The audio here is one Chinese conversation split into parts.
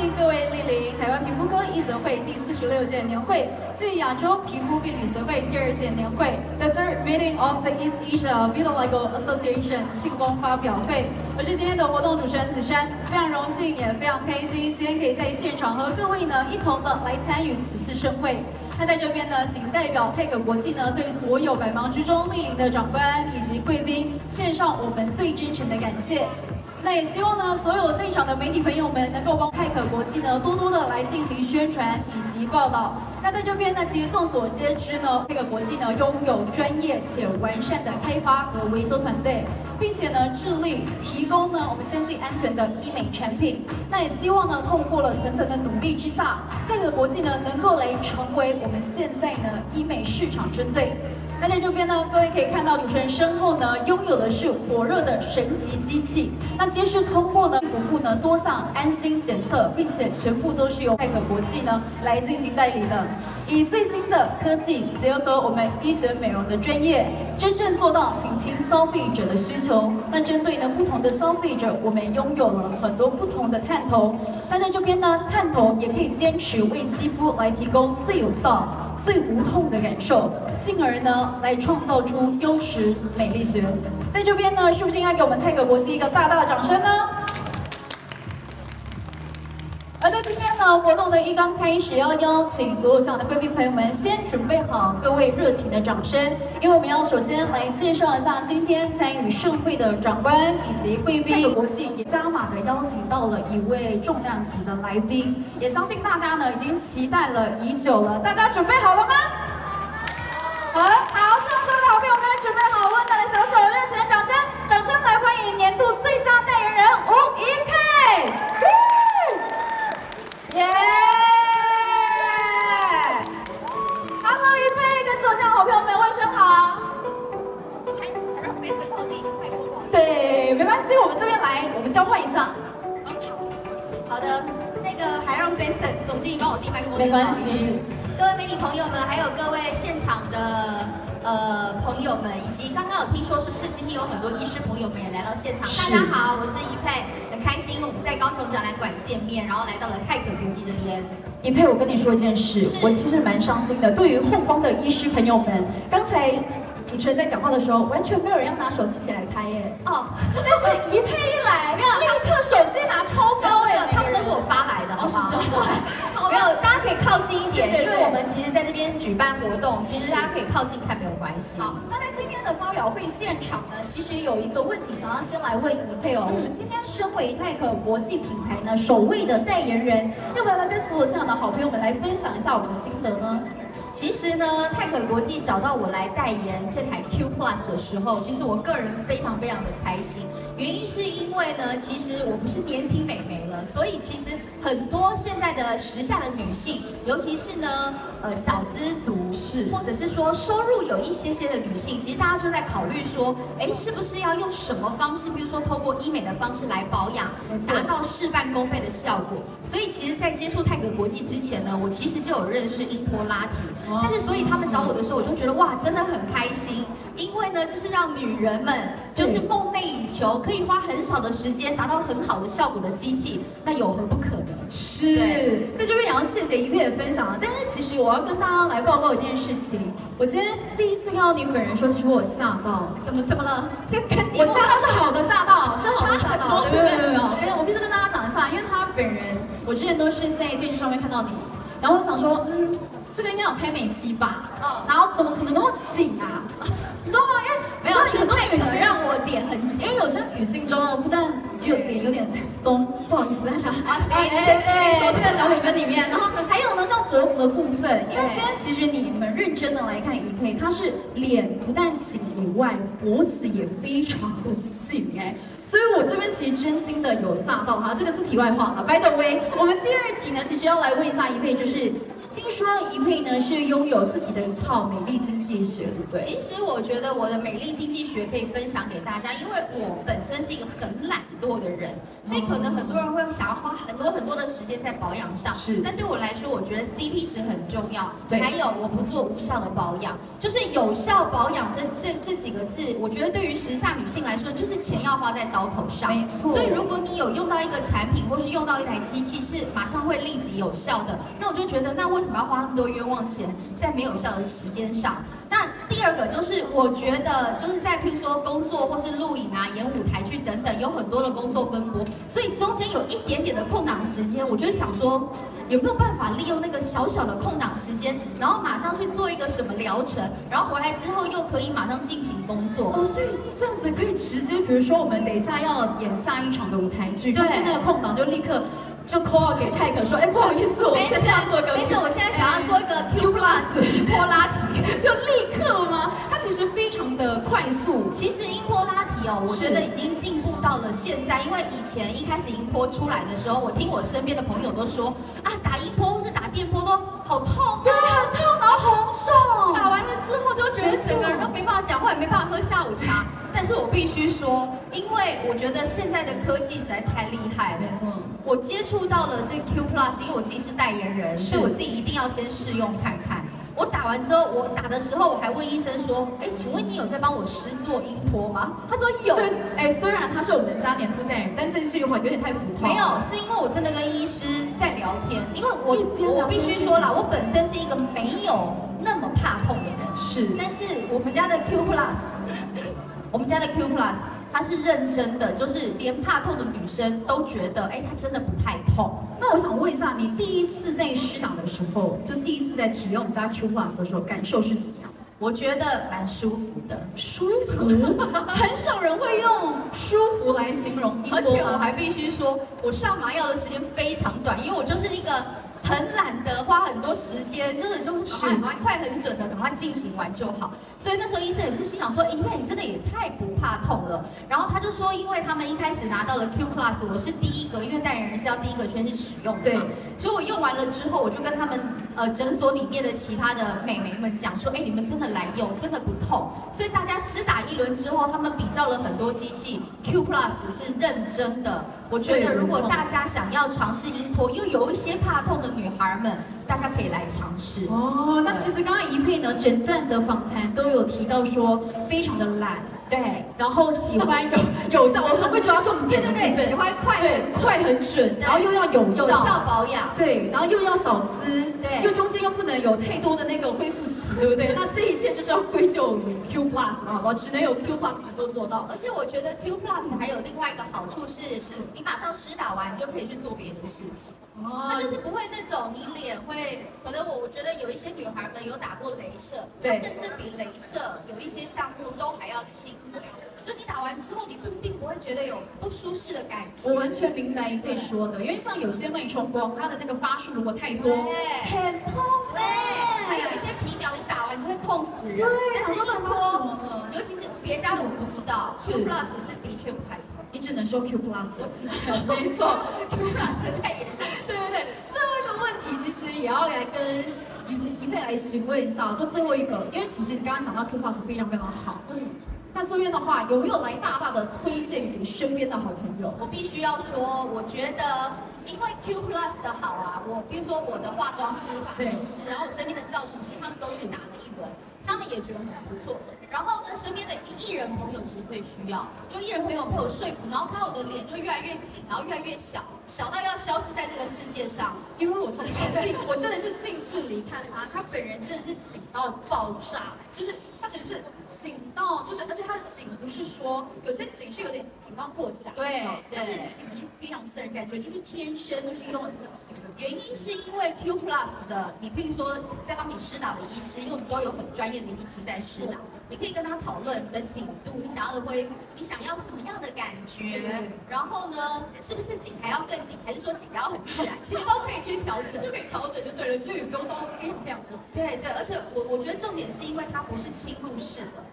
迎各位莅临台湾皮肤科医学会第46届年会暨亚洲皮肤病理学会第2届年会 The Third Meeting of the East Asia Vitiligo Association 庆功发表会。我是今天的活动主持人子珊，非常荣幸也非常开心，今天可以在现场和各位呢一同的来参与此次盛会。那在这边呢，仅代表泰可国际呢，对所有百忙之中莅临的长官以及贵宾，献上我们最真诚的感谢。 那也希望呢，所有在场的媒体朋友们能够帮泰可国际呢多多的来进行宣传以及报道。那在这边呢，其实众所皆知呢，泰可国际呢拥有专业且完善的开发和维修团队，并且呢致力提供呢我们先进安全的医美产品。那也希望呢，透过了层层的努力之下，泰可国际呢能够来成为我们现在呢医美市场之最。 那在这边呢，各位可以看到主持人身后呢，拥有的是火热的神级机器。那皆是通过呢服务呢多项安心检测，并且全部都是由泰可国际呢来进行代理的。以最新的科技结合我们医学美容的专业，真正做到倾听消费者的需求。那针对呢不同的消费者，我们拥有了很多不同的探头。那在这边呢，探头也可以坚持为肌肤来提供最有效、最无痛的感受，进而呢。 来创造出优质美丽学，在这边呢，是不是应该给我们泰可国际一个大大的掌声呢？而在今天呢，活动的一刚开始，要邀请所有这样的贵宾朋友们先准备好各位热情的掌声，因为我们要首先来介绍一下今天参与盛会的长官以及贵宾。泰可国际也加码的邀请到了一位重量级的来宾，也相信大家呢已经期待了已久了，大家准备好了吗？ 好，上车的好朋友们，准备好温暖的小手，热情的掌声，掌声来欢迎年度最佳代言人吴怡佩，耶 ！Hello， 怡佩，跟所有好朋友们问声好。还让杯子靠近麦克风。对，没关系，我们这边来，我们交换一下。 好的，那个还让 Vincent 总经理帮我递麦克风。 没关系。 各位媒体朋友们，还有各位现场的朋友们，以及刚刚有听说是不是今天有很多医师朋友们也来到现场？大家好，我是怡佩，很开心我们在高雄展览馆见面，然后来到了泰可国际这边。 怡佩，我跟你说一件事，我其实蛮伤心的。对于后方的医师朋友们，刚才主持人在讲话的时候，完全没有人要拿手机起来拍耶。哦，但是怡佩一来，没有立刻手机拿超高哎， 他们都是我发来的，好不好？ 是。 没有，大家可以靠近一点，因为我们其实在这边举办活动，其实大家可以靠近看没有关系。 好，那在今天的发表会现场呢，其实有一个问题想要先来问怡佩哦。我们今天身为泰可国际品牌呢首位的代言人，要不要来跟所有这样的好朋友们来分享一下我们的心得呢？ 其实呢，泰可国际找到我来代言这台 Q Plus 的时候，其实我个人非常的开心。原因是因为呢，其实我们是年轻美眉了，所以其实很多现在的时下的女性，尤其是呢，小资族或者是说收入有一些的女性，其实大家就在考虑说，哎，是不是要用什么方式，比如说透过医美的方式来保养，达到事半功倍的效果。所以其实，在接触泰可国际之前呢，我其实就有认识英波拉提。 但是，所以他们找我的时候，我就觉得哇，真的很开心，因为呢，就是让女人们就是梦寐以求，可以花很少的时间达到很好的效果的机器，那有何不可呢？ 是，在这边也要谢谢怡佩的分享啊。但是其实我要跟大家来报告一件事情，我今天第一次看到你本人说，其实我有吓到。怎么了？我吓到是好的吓到，是好的吓到。没有，我必须跟大家讲一下，因为他本人，我之前都是在电视上面看到你，然后我想说，这个应该有开美肌吧？然后怎么可能那么紧啊？你知道吗？因为没有很多女生让我脸很紧， 因为有些女性妆不但就脸有点松，不好意思，大家说这个小本本里面，然后还有呢，像脖子的部分，因为今天其实你们认真的来看怡佩，她是脸不但紧以外，脖子也非常的紧哎，所以我这边其实真心的有吓到哈，这个是题外话了。By the way， 我们第2集呢，其实要来问一下怡佩，就是。 听说怡佩呢是拥有自己的一套美丽经济学，对不对？ 其实我觉得我的美丽经济学可以分享给大家，因为我本身是一个很懒惰的人，所以可能很多人会想要花很多的时间在保养上。 是， 但对我来说，我觉得 CP 值很重要。 对， 还有我不做无效的保养，就是有效保养这几个字，我觉得对于时下女性来说，就是钱要花在刀口上。 没错。 所以如果你有用到一个产品，或是用到一台机器是马上会立即有效的，那我就觉得，那为什么要花那么多冤枉钱在没有效的时间上？那第二个就是，我觉得就是在譬如说工作或是录影啊、演舞台剧等等，有很多的工作奔波，所以中间有一点点的空档时间，我就会想说，有没有办法利用那个小小的空档时间，然后马上去做一个什么疗程，然后回来之后又可以马上进行工作。 哦，所以是这样子，可以直接，比如说我们等一下要演下一场的舞台剧，中间那个空档就立刻。就 call 给泰可说，哎，不好意思，我现在要做个， 没事，我现在想要做一个 Q Plus 音波拉提， 就立刻吗？它其实非常的快速。 其实音波拉提哦，我觉得已经进步到了现在，因为以前一开始音波出来的时候，我听我身边的朋友都说，啊，打音波或是打电波都好痛啊， 对，很痛，然后红肿， 打完了之后就觉得整个人都没办法讲话，也没办法喝下午茶。但是我必须说，因为我觉得现在的科技实在太厉害了。 没错， 我接触到了这 Q Plus， 因为我自己是代言人，所以我自己一定要先试用看看。我打完之后，我打的时候我还问医生说，哎，请问你有在帮我施做音波吗？他说有。 哎，虽然他是我们家年度代言人，但这句话有点太浮夸。 没有，是因为我真的跟医师在聊天，因为我必须说啦，我本身是一个没有那么怕痛的人， 是， 但是我们家的 Q Plus。我们家的 Q Plus， 它是认真的，就是连怕痛的女生都觉得，哎，它真的不太痛。 那我想问一下，你第一次在施打的时候，就第一次在体验我们家 Q Plus 的时候，感受是怎么样？ 我觉得蛮舒服的， 舒服，很少人会用舒服来形容。 而且我还必须说，我上麻药的时间非常短，因为我就是一个。很懒得花很多时间，就是赶快很准的赶快进行完就好。所以那时候医生也是心想说，因为你真的也太不怕痛了。然后他就说，因为他们一开始拿到了 Q Plus， 我是第一个，因为代言人是要第一个先去使用的。对。所以我用完了之后，我就跟他们诊所里面的其他的美眉们讲说，哎，你们真的来用，真的不痛。所以大家施打一轮之后，他们比较了很多机器 ，Q Plus 是认真的。我觉得如果大家想要尝试音波，又有一些怕痛的女孩们，大家可以来尝试。 哦，那其实刚刚怡佩呢，整段的访谈都有提到说，非常的懒。 对， 然后喜欢有效，我很会抓重点。 对，喜欢快很准，然后又要有效保养， 对，然后又要少资， 对， 又中间又不能有太多的那个恢复期，对不对？那这一切就是要归咎于 Q Plus 啊，我只能有 Q Plus 能够做到。 而且我觉得 Q Plus 还有另外一个好处是你马上施打完，你就可以去做别的事情。哦，它就是不会那种你脸会，可能我觉得有一些女孩们有打过雷射，对，甚至比雷射有一些项目都还要轻。就你打完之后，你并不会觉得有不舒适的感觉。 我完全明白怡佩说的，因为像有些脉冲光，它的那个发数如果太多，很痛对，还有一些皮秒，你打完就会痛死人。 对，想说到发什么呢？ 尤其是别家的我不知道 ，Q Plus 是的确不太痛。 你只能说 Q Plus， 我只能说没错 ，Q Plus 太严。 对，最后一个问题其实也要来跟怡佩来询问一下，就最后一个，因为其实你刚刚讲到 Q Plus 非常好，那这边的话，有没有来大大的推荐给身边的好朋友？ 我必须要说，我觉得因为 Q Plus 的好啊，比如说我的化妆师、发型师，然后我身边的造型师，他们都是拿了一轮，他们也觉得很不错。然后呢，身边的艺人朋友其实最需要，就艺人朋友被我说服，然后看我的脸就越来越紧，然后越来越小，小到要消失在这个世界上。因为我真的是近距离看他本人真的是紧到爆炸，就是他真的是。紧到就是，而且它的紧不是说有些紧是有点紧到过假，对，但是紧的是非常自然，感觉就是天生就是用了这么紧的。原因是因为 Q Plus 的，你譬如说在帮你施打的医师，因为我们都有很专业的医师在施打，你可以跟他讨论你的紧度，你想要的恢复，你想要什么样的感觉，然后呢，是不是紧还要更紧，还是说紧还要很自然，其实都可以去调整，就可以调整就对了，所以不用说非常的。对，而且我觉得重点是因为它不是侵入式的。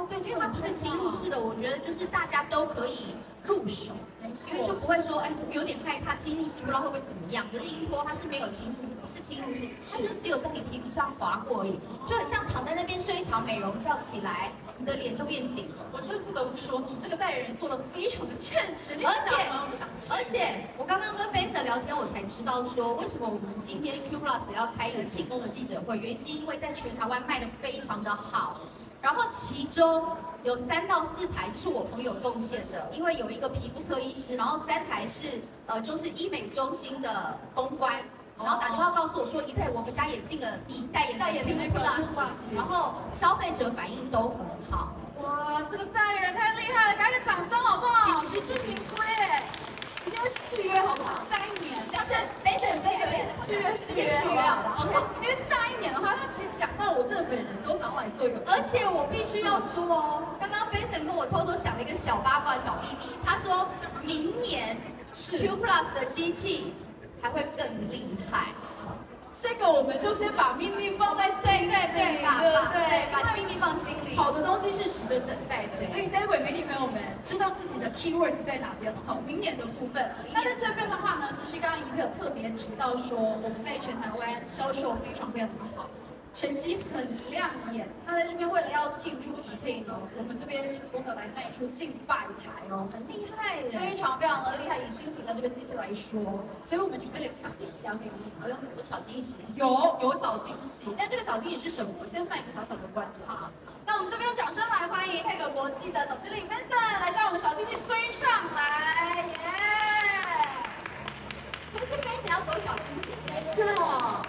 对，因为它不是侵入式的，我觉得就是大家都可以入手，因为就不会说哎有点害怕侵入式，不知道会不会怎么样。可是音波它是没有侵入，不是侵入式，它就是只有在你皮肤上划过而已，就很像躺在那边睡一场美容觉起来，你的脸就变紧了。 我真的不得不说，你这个代言人做的非常的称职， 而且我刚刚跟 Benson 聊天，我才知道说为什么我们今天 Q Plus 要开一个庆功的记者会，原因是因为在全台湾卖的非常的好。然后其中有3到4台就是我朋友贡献的，因为有一个皮肤科医师，然后3台是就是医美中心的公关，然后打电话告诉我说，一佩我们家也进了你代言的 Q Plus， 然后消费者反应都很好。 哇，这个代言人太厉害了，给他个掌声好不好？实至名归哎！直接续约好不好？下一年， 这Benson这个续约好不好 ？OK， 因为下一年的话，他其实讲到我真的本人都想要来做一个， 而且我必须要说哦，刚刚 Benson 跟我偷偷想了一个小八卦、小秘密，他说明年是 Q Plus 的机器还会更厉害。 这个我们就先把秘密放在心里， 对，把秘密放心里。 好的东西是值得等待的，所以待会媒体朋友们知道自己的 keywords 在哪边了哈。明年的部分，那在这边的话呢，其实刚刚一佩有特别提到说，我们在全台湾销售非常非常的好。成绩很亮眼，那在这边为了要庆祝一佩呢，我们这边成功的来卖出近100台哦， 很厉害耶， 非常非常的厉害。以新型的这个机器来说，所以我们准备了一个小惊喜要给你。 有小惊喜， 有小惊喜，但这个小惊喜是什么？我先卖一个小小的关子哈。那我们这边用掌声来欢迎泰格国际的总经理 Benson 来将我们的小惊喜推上来，耶！ 可是 Benson 要给我小惊喜， 没错。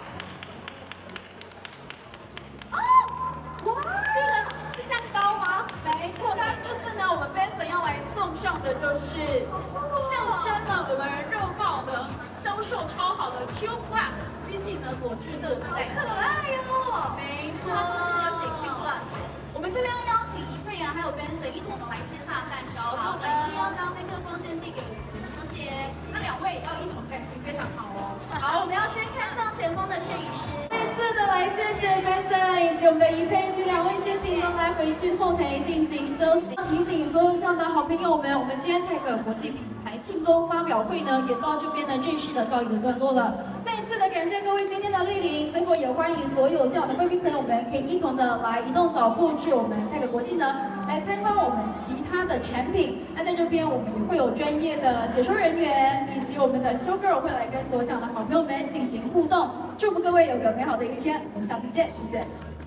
是蛋糕吗？ 没错，它就是呢，我们 Benson 要来送上的就是象征了我们热爆的销售超好的 Q Plus 机器呢所制作的代言。 好可爱哟！ 没错， 邀请 Q Plus， 我们这边要邀请一佩啊，还有 Benson 一同的来切下蛋糕。好的，先要将麦克风先递给我们的小姐，那2位也要一同感情非常好哦。好，我们要先看向前方的摄影师。再次的来谢谢 Benson 以及我们的一佩，请2位先行的来回去后台进行休息。提醒所有上的好朋友们，我们今天泰格国际品牌庆功发表会呢，也到这边呢正式的告一个段落了。再一次的感谢各位今天的莅临，最后也欢迎所有现场的贵宾朋友们可以一同的来移动脚步至我们泰格国际呢来参观我们其他的产品。那在这边我们也会有专业的解说人员以及我们的 show girl 会来跟所有现场的好朋友们进行互动。祝福各位有个美好的一天，我们下次见，谢谢。